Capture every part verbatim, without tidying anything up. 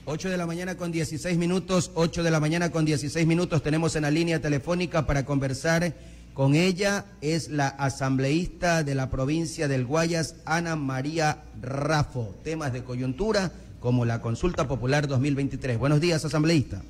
ocho de la mañana con dieciséis minutos, ocho de la mañana con dieciséis minutos, tenemos en la línea telefónica para conversar con ella, es la asambleísta de la provincia del Guayas, Ana María Raffo, temas de coyuntura como la consulta popular dos mil veintitrés. Buenos días, asambleísta.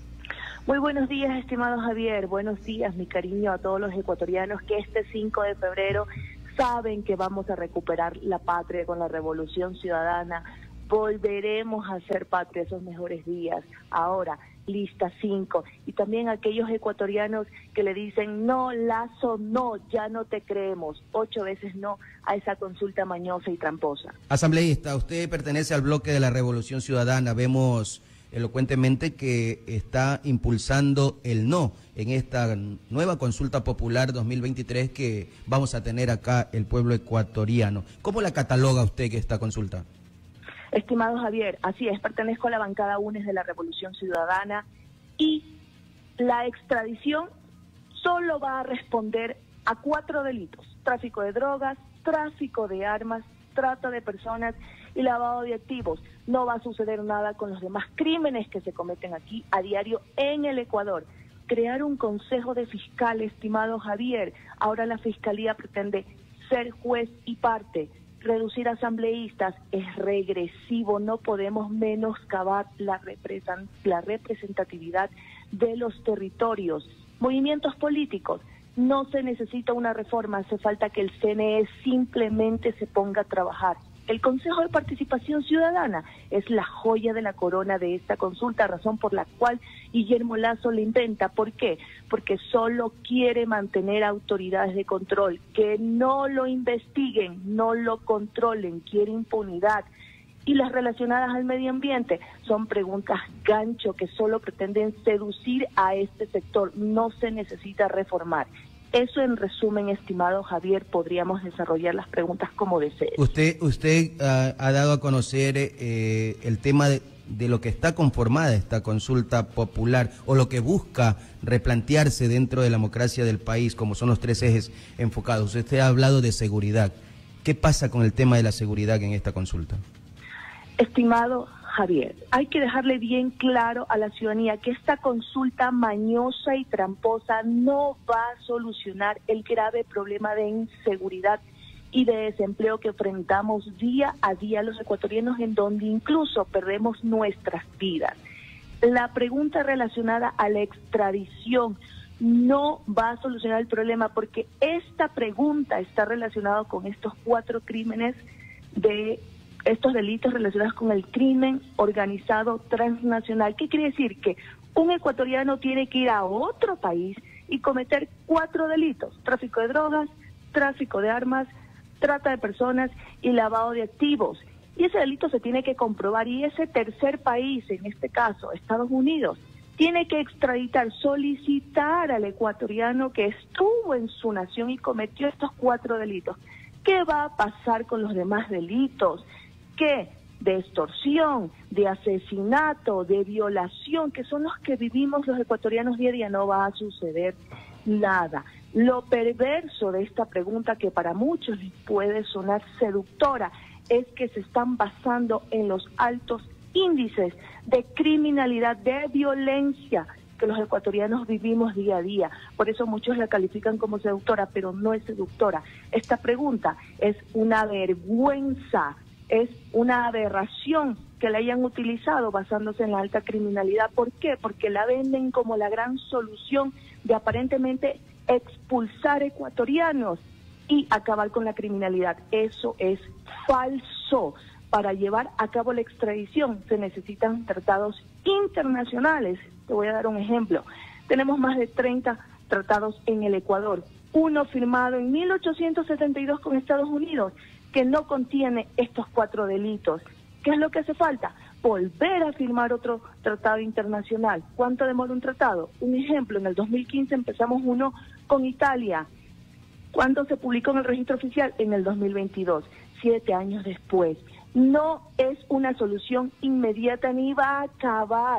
Muy buenos días, estimado Javier, buenos días, mi cariño a todos los ecuatorianos que este cinco de febrero saben que vamos a recuperar la patria con la Revolución Ciudadana. Volveremos a ser patria esos mejores días. Ahora, lista cinco. Y también aquellos ecuatorianos que le dicen, no, Lazo, no, ya no te creemos. Ocho veces no a esa consulta mañosa y tramposa. Asambleísta, usted pertenece al bloque de la Revolución Ciudadana. Vemos elocuentemente que está impulsando el no en esta nueva consulta popular dos mil veintitrés que vamos a tener acá el pueblo ecuatoriano. ¿Cómo la cataloga usted que esta consulta? Estimado Javier, así es, pertenezco a la bancada U N E S de la Revolución Ciudadana y la extradición solo va a responder a cuatro delitos: tráfico de drogas, tráfico de armas, trata de personas y lavado de activos. No va a suceder nada con los demás crímenes que se cometen aquí a diario en el Ecuador. Crear un consejo de fiscales, estimado Javier, ahora la Fiscalía pretende ser juez y parte. Reducir asambleístas es regresivo, no podemos menoscabar la, representan la representatividad de los territorios. Movimientos políticos, no se necesita una reforma, hace falta que el C N E simplemente se ponga a trabajar. El Consejo de Participación Ciudadana es la joya de la corona de esta consulta, razón por la cual Guillermo Lazo le inventa. ¿Por qué? Porque solo quiere mantener autoridades de control, que no lo investiguen, no lo controlen, quiere impunidad. Y las relacionadas al medio ambiente son preguntas gancho que solo pretenden seducir a este sector, no se necesita reformar. Eso en resumen, estimado Javier, podríamos desarrollar las preguntas como desee. Usted usted uh, ha dado a conocer eh, el tema de, de lo que está conformada esta consulta popular o lo que busca replantearse dentro de la democracia del país, como son los tres ejes enfocados. Usted ha hablado de seguridad. ¿Qué pasa con el tema de la seguridad en esta consulta? Estimado Javier, hay que dejarle bien claro a la ciudadanía que esta consulta mañosa y tramposa no va a solucionar el grave problema de inseguridad y de desempleo que enfrentamos día a día los ecuatorianos, en donde incluso perdemos nuestras vidas. La pregunta relacionada a la extradición no va a solucionar el problema porque esta pregunta está relacionada con estos cuatro crímenes de estos delitos relacionados con el crimen organizado transnacional. ¿Qué quiere decir? Que un ecuatoriano tiene que ir a otro país y cometer cuatro delitos: tráfico de drogas, tráfico de armas, trata de personas y lavado de activos. Y ese delito se tiene que comprobar y ese tercer país, en este caso Estados Unidos, tiene que extraditar, solicitar al ecuatoriano que estuvo en su nación y cometió estos cuatro delitos. ¿Qué va a pasar con los demás delitos? ¿Qué? De extorsión, de asesinato, de violación, que son los que vivimos los ecuatorianos día a día. No va a suceder nada. Lo perverso de esta pregunta, que para muchos les puede sonar seductora, es que se están basando en los altos índices de criminalidad, de violencia que los ecuatorianos vivimos día a día. Por eso muchos la califican como seductora, pero no es seductora. Esta pregunta es una vergüenza. Es una aberración que la hayan utilizado basándose en la alta criminalidad. ¿Por qué? Porque la venden como la gran solución de aparentemente expulsar ecuatorianos y acabar con la criminalidad. Eso es falso. Para llevar a cabo la extradición se necesitan tratados internacionales. Te voy a dar un ejemplo. Tenemos más de treinta tratados en el Ecuador. Uno firmado en mil ochocientos setenta y dos con Estados Unidos, que no contiene estos cuatro delitos. ¿Qué es lo que hace falta? Volver a firmar otro tratado internacional. ¿Cuánto demora un tratado? Un ejemplo, en el dos mil quince empezamos uno con Italia. ¿Cuándo se publicó en el registro oficial? En el dos mil veintidós, siete años después. No es una solución inmediata ni va a acabar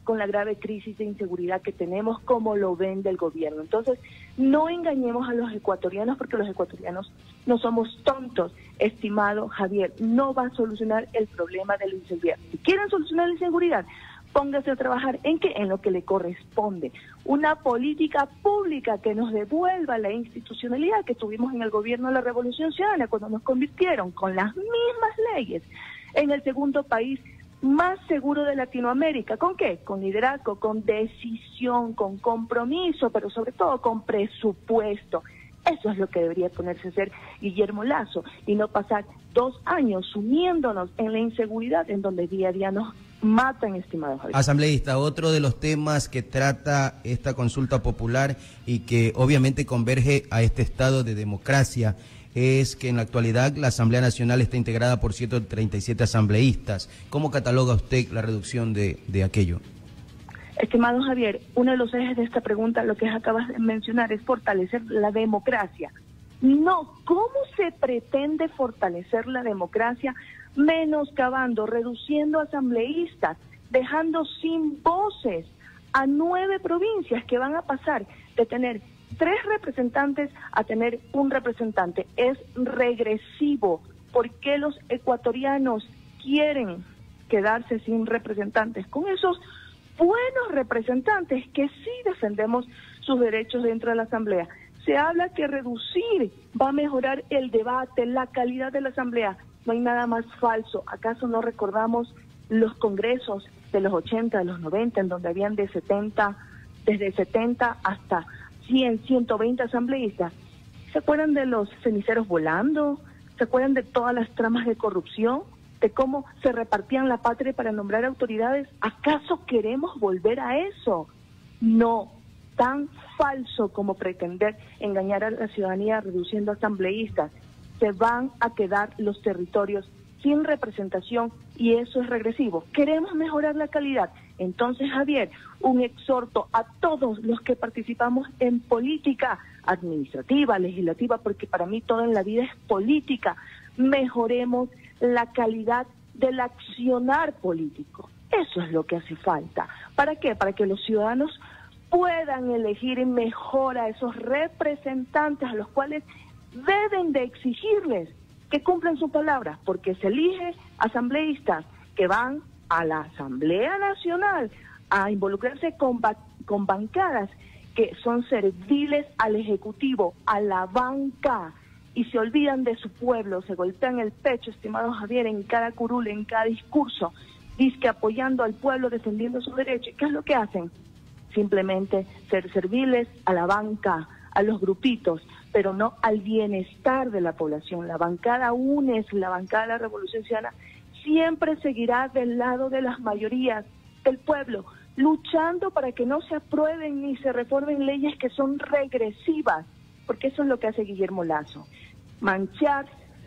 con la grave crisis de inseguridad que tenemos, como lo vende el gobierno. Entonces, no engañemos a los ecuatorianos, porque los ecuatorianos no somos tontos, estimado Javier. No va a solucionar el problema de la inseguridad. Si quieren solucionar la inseguridad, póngase a trabajar en qué, en lo que le corresponde. Una política pública que nos devuelva la institucionalidad que tuvimos en el gobierno de la Revolución Ciudadana, cuando nos convirtieron con las mismas leyes en el segundo país más seguro de Latinoamérica. ¿Con qué? Con liderazgo, con decisión, con compromiso, pero sobre todo con presupuesto. Eso es lo que debería ponerse a hacer Guillermo Lasso, y no pasar dos años sumiéndonos en la inseguridad en donde día a día nos matan, estimados Javier. Asambleísta, otro de los temas que trata esta consulta popular y que obviamente converge a este estado de democracia es que en la actualidad la Asamblea Nacional está integrada por ciento treinta y siete asambleístas. ¿Cómo cataloga usted la reducción de, de aquello? Estimado Javier, uno de los ejes de esta pregunta, lo que acabas de mencionar, es fortalecer la democracia. No, ¿cómo se pretende fortalecer la democracia? Menoscabando, reduciendo asambleístas, dejando sin voces a nueve provincias que van a pasar de tener tres representantes a tener un representante. Es regresivo. ¿Por qué los ecuatorianos quieren quedarse sin representantes? Con esos buenos representantes que sí defendemos sus derechos dentro de la Asamblea. Se habla que reducir va a mejorar el debate, la calidad de la Asamblea. No hay nada más falso. ¿Acaso no recordamos los congresos de los ochenta, de los noventa, en donde habían de setenta, desde setenta hasta cien, ciento veinte asambleístas? ¿Se acuerdan de los ceniceros volando? ¿Se acuerdan de todas las tramas de corrupción? ¿De cómo se repartían la patria para nombrar autoridades? ¿Acaso queremos volver a eso? No, tan falso como pretender engañar a la ciudadanía reduciendo asambleístas. Se van a quedar los territorios sin representación y eso es regresivo. ¿Queremos mejorar la calidad? Entonces, Javier, un exhorto a todos los que participamos en política administrativa, legislativa, porque para mí todo en la vida es política. Mejoremos la calidad del accionar político. Eso es lo que hace falta. ¿Para qué? Para que los ciudadanos puedan elegir mejor a esos representantes a los cuales deben de exigirles que cumplan su palabra, porque se elige asambleístas que van a la Asamblea Nacional a involucrarse con, ba con bancadas que son serviles al Ejecutivo, a la banca, y se olvidan de su pueblo, se golpean el pecho, estimado Javier, en cada curul, en cada discurso, dizque apoyando al pueblo, defendiendo sus derechos. ¿Qué es lo que hacen? Simplemente ser serviles a la banca, a los grupitos, pero no al bienestar de la población. La bancada U N E S, la bancada de la Revolución Ciudadana, siempre seguirá del lado de las mayorías del pueblo, luchando para que no se aprueben ni se reformen leyes que son regresivas, porque eso es lo que hace Guillermo Lasso, manchar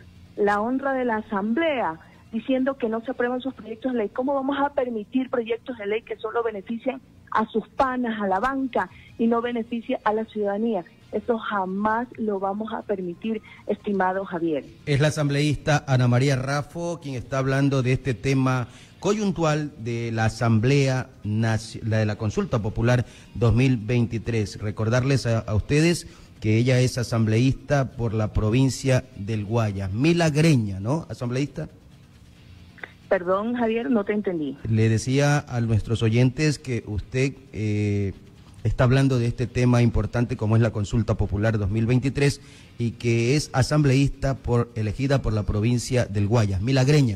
la honra de la Asamblea, diciendo que no se aprueban sus proyectos de ley. ¿Cómo vamos a permitir proyectos de ley que solo beneficien a sus panas, a la banca, y no beneficie a la ciudadanía? Eso jamás lo vamos a permitir, estimado Javier. Es la asambleísta Ana María Raffo quien está hablando de este tema coyuntual de la Asamblea, la de la Consulta Popular dos mil veintitrés. Recordarles a, a ustedes que ella es asambleísta por la provincia del Guayas, milagreña, ¿no, asambleísta? Perdón, Javier, no te entendí. Le decía a nuestros oyentes que usted eh, está hablando de este tema importante como es la Consulta Popular dos mil veintitrés y que es asambleísta por, elegida por la provincia del Guayas, milagreña.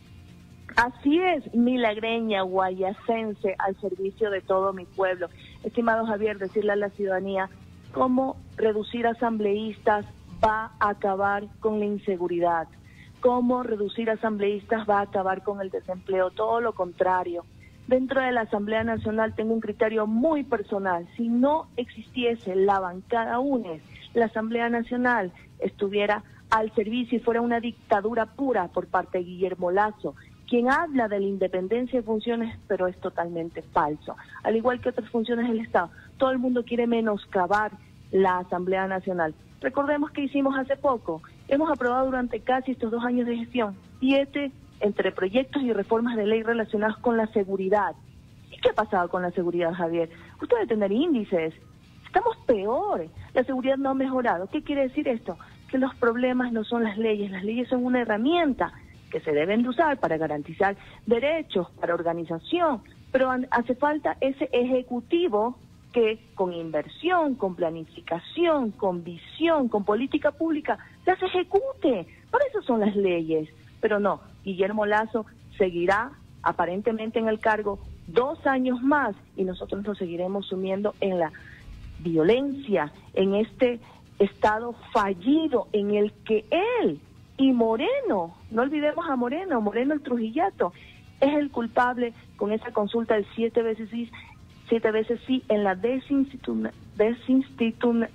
Así es, milagreña, guayasense, al servicio de todo mi pueblo. Estimado Javier, decirle a la ciudadanía cómo reducir asambleístas va a acabar con la inseguridad. Cómo reducir asambleístas va a acabar con el desempleo, todo lo contrario. Dentro de la Asamblea Nacional tengo un criterio muy personal. Si no existiese la bancada U N E S, la Asamblea Nacional estuviera al servicio y fuera una dictadura pura por parte de Guillermo Lasso, quien habla de la independencia de funciones, pero es totalmente falso. Al igual que otras funciones del Estado, todo el mundo quiere menoscabar la Asamblea Nacional. Recordemos que hicimos hace poco, hemos aprobado durante casi estos dos años de gestión, siete entre proyectos y reformas de ley relacionados con la seguridad. ¿Y qué ha pasado con la seguridad, Javier? Usted debe tener índices. Estamos peor. La seguridad no ha mejorado. ¿Qué quiere decir esto? Que los problemas no son las leyes. Las leyes son una herramienta que se deben de usar para garantizar derechos, para organización, pero hace falta ese ejecutivo que con inversión, con planificación, con visión, con política pública, las ejecute. Para eso son las leyes. Pero no, Guillermo Lasso seguirá aparentemente en el cargo dos años más y nosotros nos seguiremos sumiendo en la violencia, en este estado fallido en el que él y Moreno, no olvidemos a Moreno, Moreno el Trujillato, es el culpable con esa consulta del siete veces sí, siete veces sí en la desinstitución desinstitu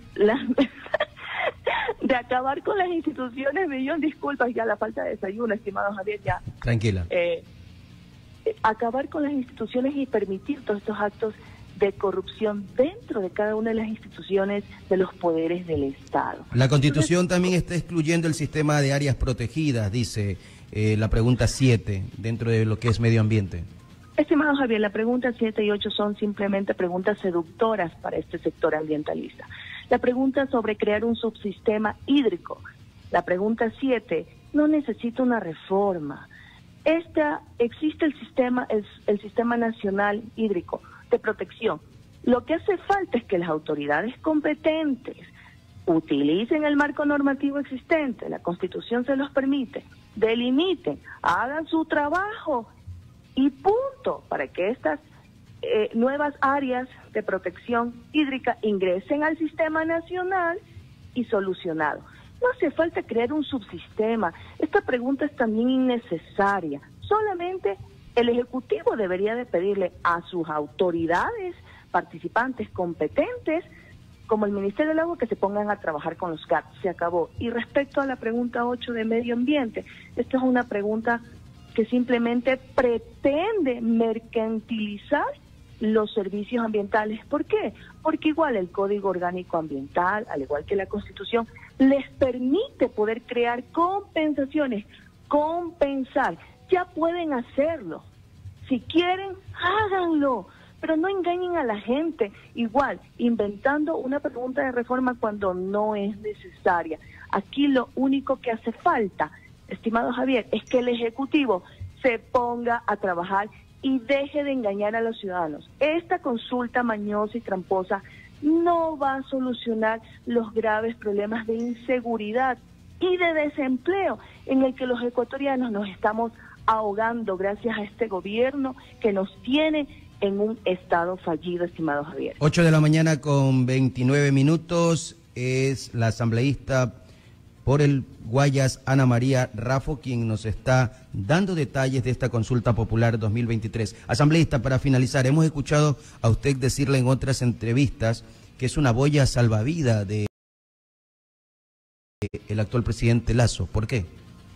de acabar con las instituciones. Millón disculpas, ya la falta de desayuno, estimado Javier, ya. Tranquila. Eh, acabar con las instituciones y permitir todos estos actos de corrupción dentro de cada una de las instituciones de los poderes del Estado. La Constitución Entonces, también está excluyendo el sistema de áreas protegidas, dice eh, la pregunta siete, dentro de lo que es medio ambiente. Estimado Javier, la pregunta siete y ocho son simplemente preguntas seductoras para este sector ambientalista. La pregunta sobre crear un subsistema hídrico. La pregunta siete no necesita una reforma. Esta, existe el sistema, el, el sistema nacional hídrico de protección. Lo que hace falta es que las autoridades competentes utilicen el marco normativo existente, la Constitución se los permite, delimiten, hagan su trabajo y punto, para que estas eh, nuevas áreas de protección hídrica ingresen al sistema nacional y solucionado. No hace falta crear un subsistema. Esta pregunta es también innecesaria. Solamente el Ejecutivo debería de pedirle a sus autoridades participantes competentes, como el Ministerio del Agua, que se pongan a trabajar con los G A T. Se acabó. Y respecto a la pregunta ocho de medio ambiente, esta es una pregunta que simplemente pretende mercantilizar los servicios ambientales. ¿Por qué? Porque igual el Código Orgánico Ambiental, al igual que la Constitución, les permite poder crear compensaciones, compensar. Ya pueden hacerlo. Si quieren, háganlo, pero no engañen a la gente. Igual, inventando una pregunta de reforma cuando no es necesaria. Aquí lo único que hace falta, estimado Javier, es que el Ejecutivo se ponga a trabajar y deje de engañar a los ciudadanos. Esta consulta mañosa y tramposa no va a solucionar los graves problemas de inseguridad y de desempleo en el que los ecuatorianos nos estamos ahogando gracias a este gobierno que nos tiene en un estado fallido, estimado Javier. ocho de la mañana con veintinueve minutos, es la asambleísta por el Guayas, Ana María Raffo, quien nos está dando detalles de esta consulta popular dos mil veintitrés. Asambleísta, para finalizar, hemos escuchado a usted decirle en otras entrevistas que es una boya salvavidas de el actual presidente Lasso. ¿Por qué?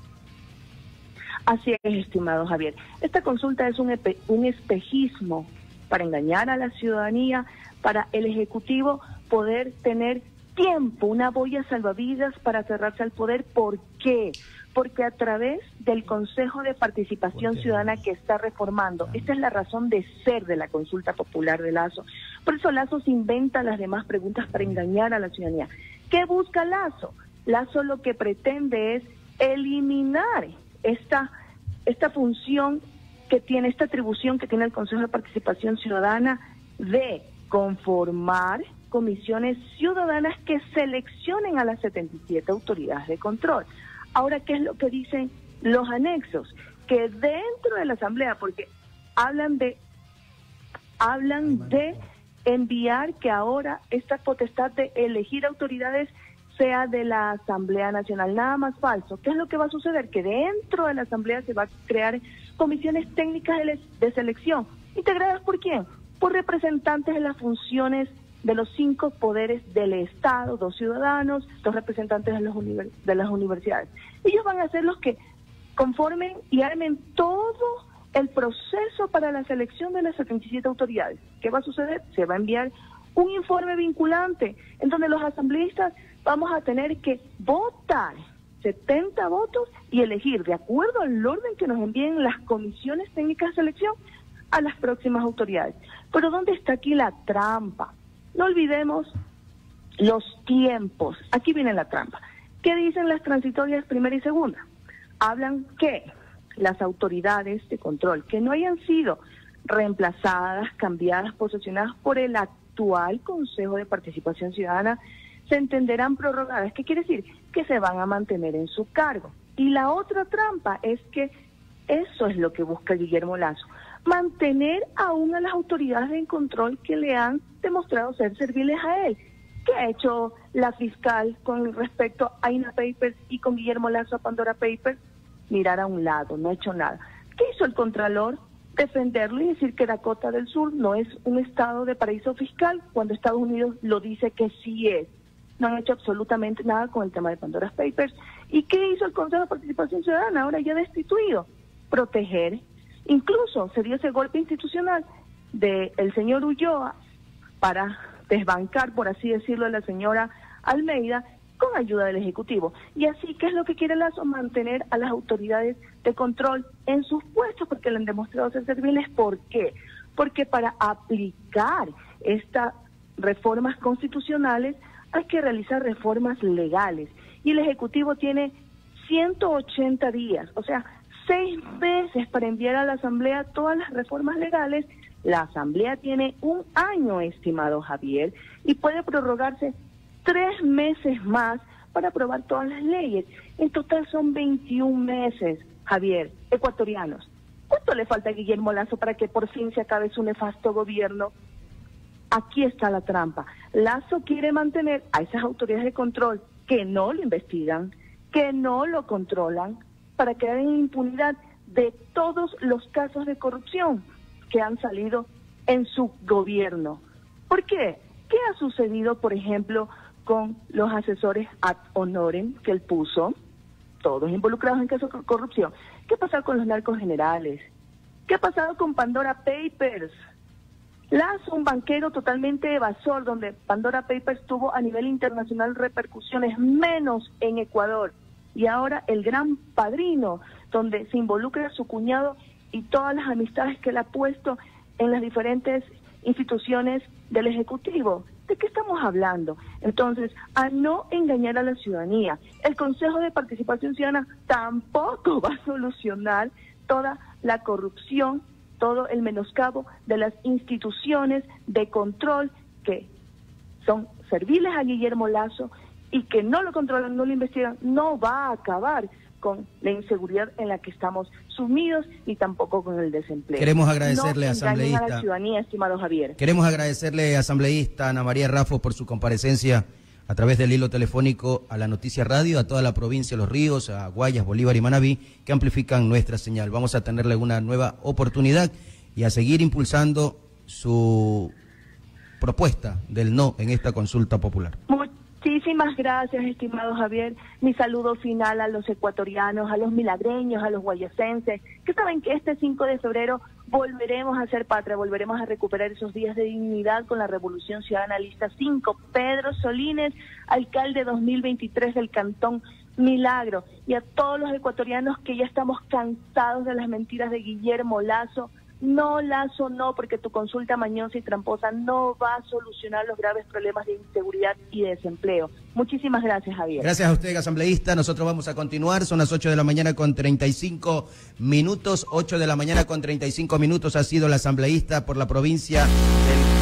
Así es, estimado Javier. Esta consulta es un, epe, un espejismo para engañar a la ciudadanía, para el Ejecutivo poder tener tiempo, una boya salvavidas para cerrarse al poder. ¿Por qué? Porque a través del Consejo de Participación Ciudadana que está reformando, esta es la razón de ser de la consulta popular de Lasso. Por eso Lasso se inventa las demás preguntas para engañar a la ciudadanía. ¿Qué busca Lasso? Lasso lo que pretende es eliminar esta, esta función que tiene, esta atribución que tiene el Consejo de Participación Ciudadana de conformar comisiones ciudadanas que seleccionen a las setenta y siete autoridades de control. Ahora, ¿qué es lo que dicen los anexos? Que dentro de la Asamblea, porque hablan de hablan de enviar que ahora esta potestad de elegir autoridades sea de la Asamblea Nacional. Nada más falso. ¿Qué es lo que va a suceder? Que dentro de la Asamblea se va a crear comisiones técnicas de, de selección. ¿Integradas por quién? Por representantes de las funciones de los cinco poderes del Estado, dos ciudadanos, dos representantes de, los univers de las universidades. Ellos van a ser los que conformen y armen todo el proceso para la selección de las setenta y siete autoridades. ¿Qué va a suceder? Se va a enviar un informe vinculante en donde los asambleístas vamos a tener que votar setenta votos y elegir, de acuerdo al orden que nos envíen las comisiones técnicas de selección, a las próximas autoridades. Pero ¿dónde está aquí la trampa? No olvidemos los tiempos. Aquí viene la trampa. ¿Qué dicen las transitorias primera y segunda? Hablan que las autoridades de control que no hayan sido reemplazadas, cambiadas, posesionadas por el actual Consejo de Participación Ciudadana se entenderán prorrogadas. ¿Qué quiere decir? Que se van a mantener en su cargo. Y la otra trampa es que eso es lo que busca Guillermo Lasso, mantener aún a las autoridades de control que le han demostrado ser serviles a él. ¿Qué ha hecho la fiscal con respecto a I N A Papers y con Guillermo Lasso a Pandora Papers? Mirar a un lado, no ha hecho nada. ¿Qué hizo el Contralor? Defenderlo y decir que Dakota del Sur no es un estado de paraíso fiscal, cuando Estados Unidos lo dice que sí es. No han hecho absolutamente nada con el tema de Pandora Papers. ¿Y qué hizo el Consejo de Participación Ciudadana, ahora ya destituido? Proteger. Incluso se dio ese golpe institucional del señor Ulloa para desbancar, por así decirlo, a la señora Almeida con ayuda del Ejecutivo. Y así, ¿qué es lo que quiere Lasso? Mantener a las autoridades de control en sus puestos porque le han demostrado ser serviles. ¿Por qué? Porque para aplicar estas reformas constitucionales hay que realizar reformas legales. Y el Ejecutivo tiene ciento ochenta días, o sea, seis meses para enviar a la Asamblea todas las reformas legales. La Asamblea tiene un año, estimado Javier, y puede prorrogarse tres meses más para aprobar todas las leyes. En total son veintiún meses, Javier, ecuatorianos. ¿Cuánto le falta a Guillermo Lasso para que por fin se acabe su nefasto gobierno? Aquí está la trampa. Lasso quiere mantener a esas autoridades de control que no lo investigan, que no lo controlan, para quedar en impunidad de todos los casos de corrupción que han salido en su gobierno. ¿Por qué? ¿Qué ha sucedido, por ejemplo, con los asesores ad honorem que él puso, todos involucrados en casos de corrupción? ¿Qué ha pasado con los narcos generales? ¿Qué ha pasado con Pandora Papers? Lasso, un banquero totalmente evasor, donde Pandora Papers tuvo a nivel internacional repercusiones menos en Ecuador. Y ahora el gran padrino, donde se involucra a su cuñado y todas las amistades que él ha puesto en las diferentes instituciones del Ejecutivo. ¿De qué estamos hablando? Entonces, a no engañar a la ciudadanía. El Consejo de Participación Ciudadana tampoco va a solucionar toda la corrupción, todo el menoscabo de las instituciones de control que son serviles a Guillermo Lasso y que no lo controlan, no lo investigan. No va a acabar con la inseguridad en la que estamos sumidos y tampoco con el desempleo. Queremos agradecerle, no asambleísta. A la ciudadanía, estimado Javier. Queremos agradecerle, asambleísta Ana María Raffo, por su comparecencia a través del hilo telefónico a la Noticia Radio, a toda la provincia de Los Ríos, a Guayas, Bolívar y Manabí, que amplifican nuestra señal. Vamos a tenerle una nueva oportunidad y a seguir impulsando su propuesta del no en esta consulta popular. Muchísimas gracias, estimado Javier. Mi saludo final a los ecuatorianos, a los milagreños, a los guayasenses, que saben que este cinco de febrero volveremos a ser patria, volveremos a recuperar esos días de dignidad con la Revolución Ciudadana Lista cinco. Pedro Solines, alcalde dos mil veintitrés del Cantón Milagro. Y a todos los ecuatorianos que ya estamos cansados de las mentiras de Guillermo Lasso. No, Lasso, no, porque tu consulta mañosa y tramposa no va a solucionar los graves problemas de inseguridad y de desempleo. Muchísimas gracias, Javier. Gracias a usted, asambleísta. Nosotros vamos a continuar. Son las ocho de la mañana con treinta y cinco minutos. ocho de la mañana con treinta y cinco minutos ha sido la asambleísta por la provincia del